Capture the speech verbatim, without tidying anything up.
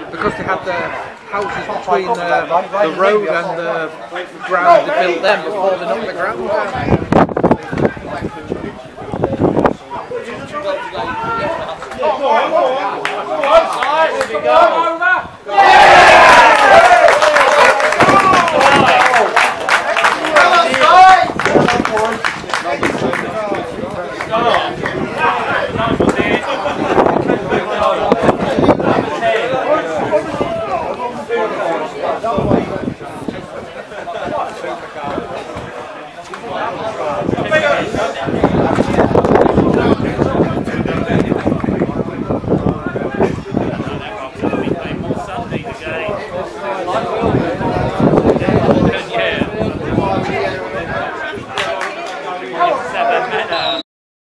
because they had the houses between the, the road and the ground, they built them before they knocked the ground down.